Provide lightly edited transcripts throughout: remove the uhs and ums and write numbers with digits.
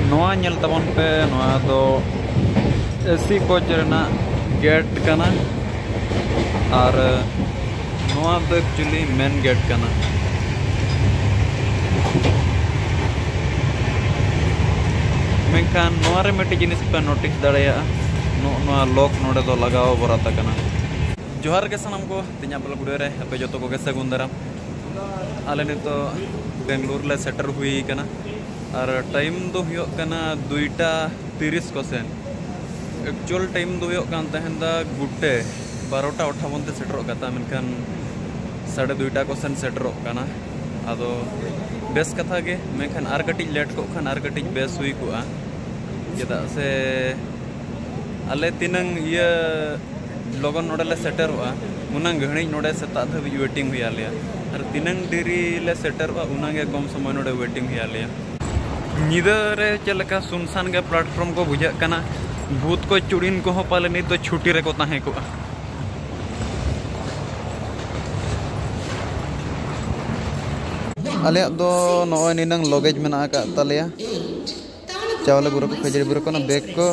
नोआ नेल तबन पे नोआ दो एसी कोच रेना गेट कना और नोआ दो एक्चुअली मेन गेट कना। मेखान नोआ रे मिट्टी जिनिस पे नोटिस दाड़ेया नोआ लॉक नोडे दो लगाओ बराता कना। जोहार के सनम को तिना बल गुडे रे अपे जतो को गेसे गुंदराम आले ने तो बेंगलुरु ले सेटर हुई कना और टाइम दो हुयो कना 2:30 को सेन एक्चुअल टाइम दो हुयो कान तहंदा गुटे 12:58 ते सेटर कता मेनखान 2:30 को सेन सेटर कना। आदो बेस कथा गे मेनखान आर कटी लेट को खान आर कटी बेस हुई को चेदा से आले तिनंग ये लगन नोडे सेटर उनांग घड़ी नोडे सेता धाबी वेटिंग हुई आलिया और तीनंग देरी ले सेटर उनांगे कम समय नोडे वेटिंग हुई आलिया। निदा रे चलका सुनसान के प्लेटफॉर्म को बुझा कना भूत को चुड़ीन को पाले नहीं तो छुट्टी रे को ताहे को। आले दो नॉय निनंग लगेज मेना का तलेया चावल गुरु को खजरी बुरु को ना बैग को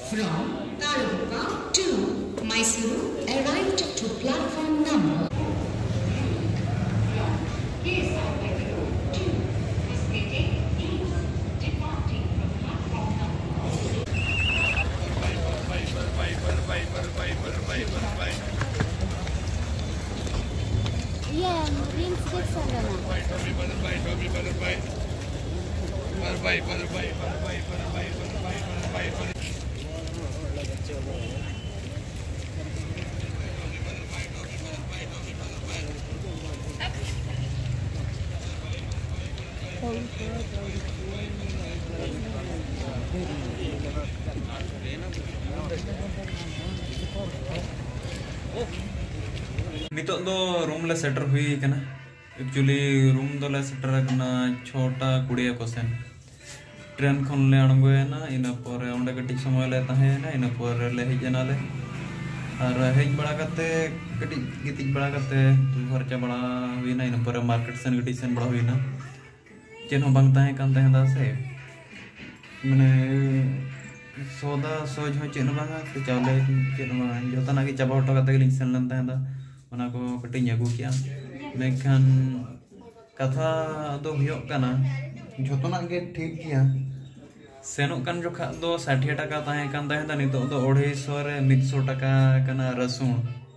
नितो दो रूम ले सेटर हुई कना। एक्चुअली रूम दो ले सेटर कना 6:20 को सेन ट्रेन खन ले अणगोयना इना पर ओंडे कटी समय ले ताहेना इना पर ले हेजना ले और हेज बड़ा करते कटी गितिज बड़ा करते खर्चा बड़ा हुईना इना पर मार्केट सेन गटी सेन बड़ा हुईना चेन हो बांग ताहे कान ताहे दा से माने सोदा सोज हो चेन बांगा से चावले चेन बांगा जोतना की चाबा हटो करते लिंग सेन लन ताहे दा ओना को कटी न्यागु किया मेखान कथा दो हुयो कना जोतना के ठीक किया सेनो कान जोखा दो 60 टाका ताहे कान ताहे दा नितो दो 250 रे 100 टाका कना रसुन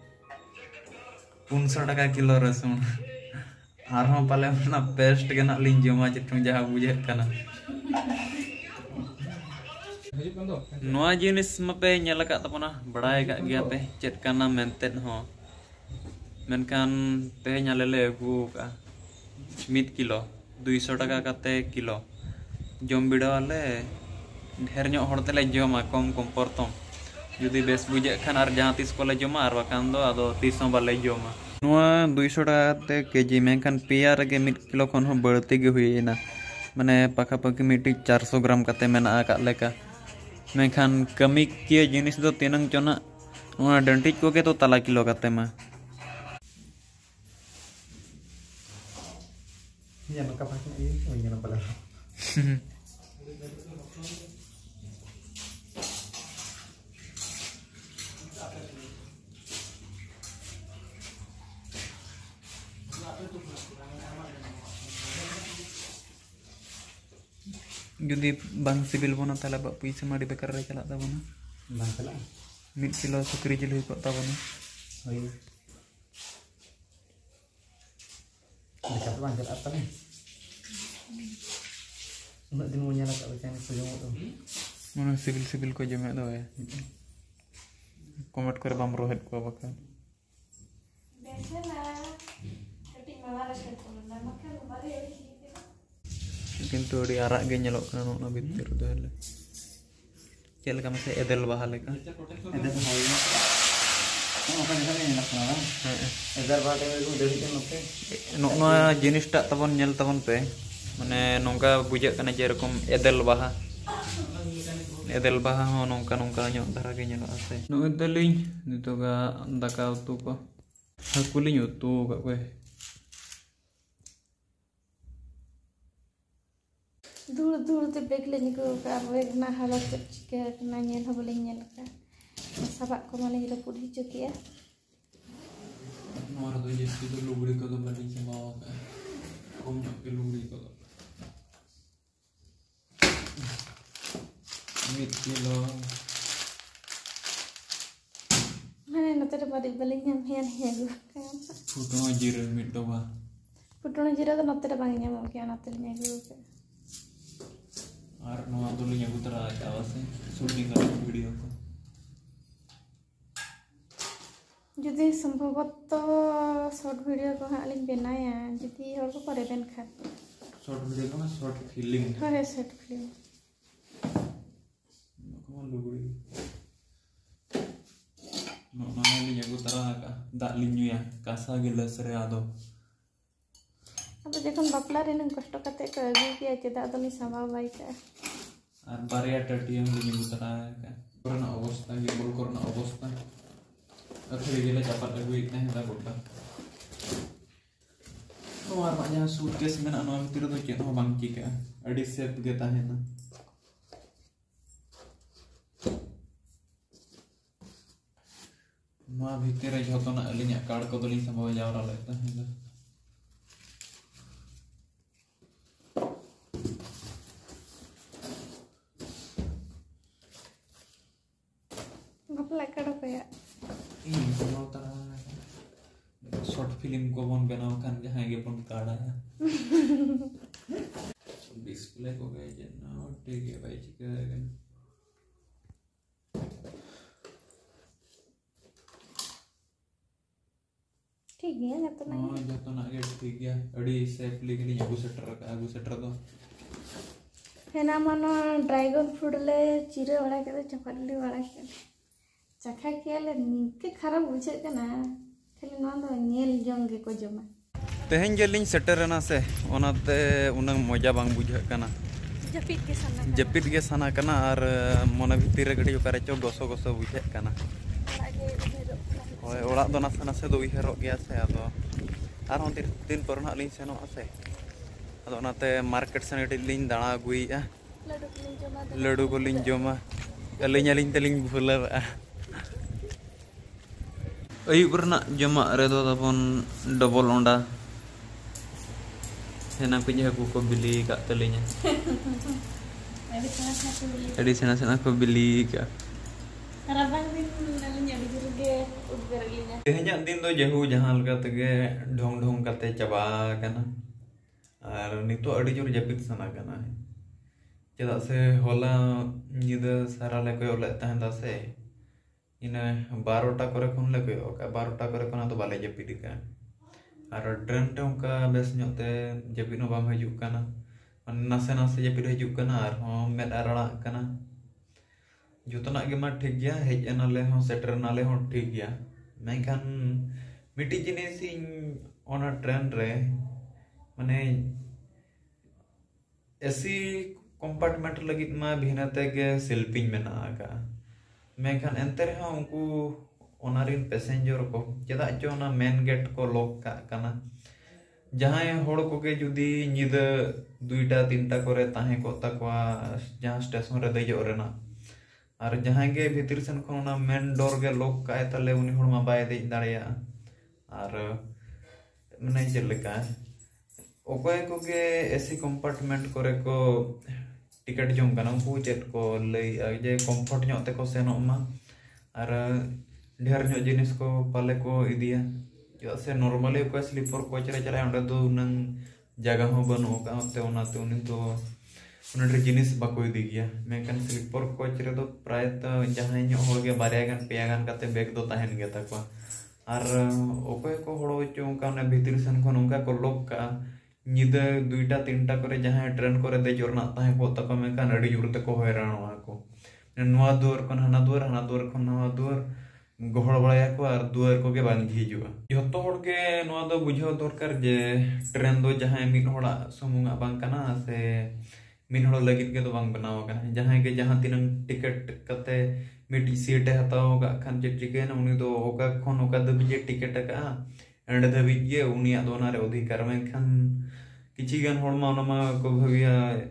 500 टाका किलो रसुन आरो पाले ना पेस्ट के ना लिंग जमा चितुं जहा बुझे कना। नोआ जिनिस मपे नेल का तपना बड़ाय का गया पे चेत काना मेनते हो मेनखान ते नाले ले अगु का 1 किलो 200 टाका काते किलो जम बिड़ा वाले ढेर ᱧᱚᱜ हर तेले जमा कम कम परतम जुदी बेस बुझे खान और जहां तीस को ले जमा और बाकान दो आदो 30 बाले जमा नोआ 200 टाका ते केजी मेनखान पिया रे 1 किलो खन हो बळती गे हुईना माने पाखा पाखी मिटी 400 ग्राम काते मेना का लेका मेनखान कमी के जिनिस दो तीनंग चोना नोआ डंटिज को के तो तला किलो काते मा ya no capaz que ini no pala जुदी bang sibil bono tala bak puisi ma dibekar re chala tabona bang chala 1 kilo sukri jil hui ko tabona oi dekat bang chala apa nih nak din mo nyala ka bacaan ko jom to mana sibil ko jome do ya comment कर bam rohit ko bakal किंतु अड़ी आराग गे ñelok kana no bitir do hele चल का मसे एदल बाहा लेका एदल होई no kan kan ñelak na Aidal बाहा के को देरी के नते नो जिनिस टा तबन ñel तबन पे माने नोंका बुझे कना जे रकम एदल बाहा हो नोंका नोंका ñok धारा गे ñelok ase नो एदलिñ नितोगा दाका उतु को हाकुलिñ उतु का दूर दूर ते बैग ले निको का बैग ना हालत चिका ना नेल हो बोले नेल का सबक को माले रपुद हिचो किया नोर दो जैसे तो लुगड़ी को तो बड़ी संभाव है कम के लुगड़ी को तो 1 kilo मैंने नते बारी बोले ñam hen hegu kan फुटो जीरो मिटो बा पुटोना जीरा तो नते bang ñam के नते ñegu के और नोआ तो लिया गुतरा आवा से शूटिंग कर वीडियो को जुदी संभवतः शॉर्ट वीडियो को हाँ लिंक बनाया जुदी और को करे बेन खा शॉर्ट वीडियो को ना शॉर्ट फिल्म है शॉर्ट फिल्म कौन लुगड़ी नोना लिया गुतरा का दालिन्यू या कासा गिलास रे आदो अब जखन बापला रे नंग कष्ट कते को अगु किया चेदा दनी सामा बाई का और बारिया टटियम लिया गुतरा का कोरोना अवस्था ये बोल कोरोना अवस्था अखिर gila cepat lagu ikna kita buka. Luar maknya suitcase men anu amtir tuh cek no bangki ka. Adi safe kita hena. Noa bhitir re joto na alinya card ko dolin sambawa jawra leta hena. बापला कड़ो कया ini kalau short film को बन बनाओ kan जहाँ ये बन काढ़ा है डिस्प्ले को गए जना ठीक है भाई ठीक है ठीक है जब तो नहीं जब तो ना के ठीक है अड़ी सेफली के लिए आगू सेटर तो है ना मानो ड्रैगन फ्रूट ले चिरे वाला के चपाती वाला के चखा के ले निके खराब बुझे कना खाली ना दो नेल जोंग के को जमा तेहन जेलिंग सेटरना से ओनाते उनंग मजा बांग बुझे कना जपित के सना कना और मन भीतर रे गडी ओकारे चो गसो गसो बुझे कना ओय ओड़ा दो नासे नासे दो उहेरो गया से आदो आर हों दिन पर ना लिंग सेनो आसे आदो ओनाते मार्केट से गडी लिंग दाणा गुईया लड्डू को लिंग जमा अलिंग तलिंग भूला अयुब रना जमा रेदो तबन डबल ओंडा हेना पिजे हाकु को बिली का तलिnya Adi sana ko bili ka rabang din nalinya bigurge udgarlinya tehnya din do jahu jahan leka tege ढोंग ढोंग kate chaba kana ar nito adi jor japit sana kana cheda se hola nyida sara le koy ole tahenda se ina 12टा करे खन ले कोय ओका 12टा करे खन तो बाले जपित का और ट्रेन ते उनका बेस ᱧᱚᱜ ते जपित नो बाम हजू kana नासे नासे जपित हजू kana और हो मेद अरड़ा kana जोतना के मा ठीक गया हेज एनाले हो सेटर नाले हो ठीक गया मेखान मिटी जिनिस ओना ट्रेन रे माने एसी कंपार्टमेंट लगित मा भिनाते के सेल्फिंग मेना का मेखान एंते रे उनको ओनारिन पैसेंजर को चेदा चो ना मेन गेट को लॉक का कना जहां होड़ को के जुदी निद 2टा 3टा करे ताहे को तकवा जहां स्टेशन रे देजो रेना और जहां के भीतर सन को ना मेन डोर के लॉक का तले उनी होड़ मा बाय दे दाड़िया और मने जेलका ओकोय को के एसी कंपार्टमेंट करे को टिकट जों कना उनको चेट को लई जे कंफर्ट ᱧᱚᱜ ते को सेनो मा और ढेर ᱧᱚᱜ जिनिस को पाले को इदिया जो से नॉर्मली को स्लीपर कोच रे चला ओंडे दो नंग जगह हो बनो का ते ओनाते उनी तो उनरे जिनिस बाको इदी गया मेकन स्लीपर कोच रे दो प्राय त जहां ᱧᱚᱜ होड़ के बारिया गान पेया गान काते बैग दो ताहेन गया तकवा और ओकोय को होड़ो चो उनका ने भीतर सन खन उनका को लॉक का निदा 2टा 3टा करे जहां ट्रेन करे दे जोरना ताहे को तक मेकन अडी जुर ते को हैरानवा को नवा दुआर खन हना दुआर खन नवा दुआर गोहड़ बड़ाया को और दुआर को के बांग हिजुआ जतो होड़ के नवा दो बुझाव दरकार जे ट्रेन दो जहां मिन होड़ा समुंगा बांग कना से मिन होड़ लगित के तो बांग बनाव कना जहां के जहां तिनंग टिकट कते मिटी सीट हताव का खान जे चिकेन उनी दो ओका खन ओका दबिजे टिकट का एंड दबिजे उनिया दोना रे अधिकार में खान किछि गान होड़ मा को भगिया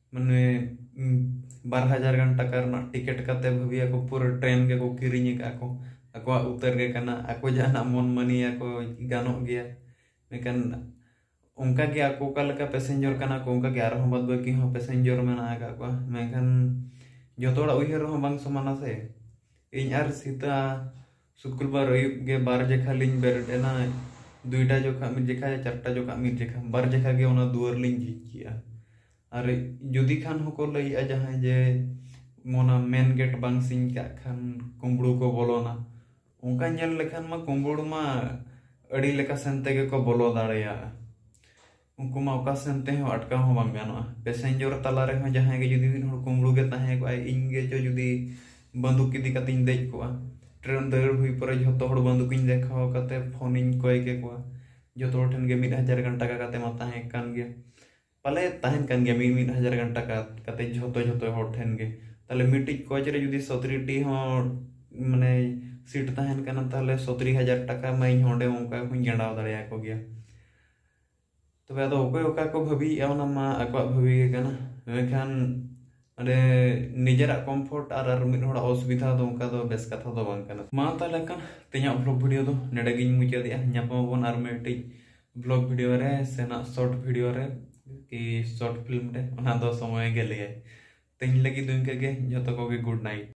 माने 2000 गान टाका टिकेट काते भाबिया को पूरा ट्रेन के को किरिኝ को ako उतर के कना ako जहाना मन मनी ako गानो गया मेकन उनका के ako का पैसेंजर कना को उनका के आरो बाद बाकी हो पैसेंजर में ना का को मेकन जोतोड़ा उहिर हो बांग समाना से इन आर सीता शुक्रवार के 12 जेखा लिंग बेरडेना 2टा जोखा मिट जेखा 4टा जोखा मिट जेखा 12 जेखा के ओना दुआर लिंग जिकिया अरे जुदी खान हो को लई आ जहां जे मोना मेन गेट बांग सिंग का खान कुंबड़ू को बोलोना उनका नेल लेखान मा कुंबड़ू मा अड़ी लेका सेंते के को बोलो दाड़ेया उनको मा ओका सेंते हो अटका हो बांग गानो पैसेंजर तला रे हो जहां के जुदी दिन हो कुंबड़ू के ताहे को इंगे जो जुदी बंदूक इदी कतिन देज को ट्रेन दर हुई पर जतो हड़ बंदूक इन देखा कते फोन इन कोय के को जतो ठन के 1000 घंटा का कते मता है कान गे पले ताहन कान गे 1000 घंटा का कते जतो जतो हड़ ठन गे ताले मिटी कोच रे जुदी 70 टी हो माने सीट ताहन काना ताले 70000 टाका माइन होंडे उनका हुई गंडाव दड़या को गया तबे आदो ओके ओका को भाबी एवना मा अकवा भाबी के काना मेखान अरे निजरा कंफर्ट आर मिड होड़ा असुविधा दो उनका दो बेस कथा दो बांग काना मा ताले कान तेया ब्लॉग वीडियो दो नेडे गिन मुचे दिया न्यापमबन आर मेटी ब्लॉग वीडियो रे सेना शॉर्ट वीडियो रे कि शॉर्ट फिल्म रे ओना दो समय गेले तेन लगी दुन के जतो को गुड नाइट।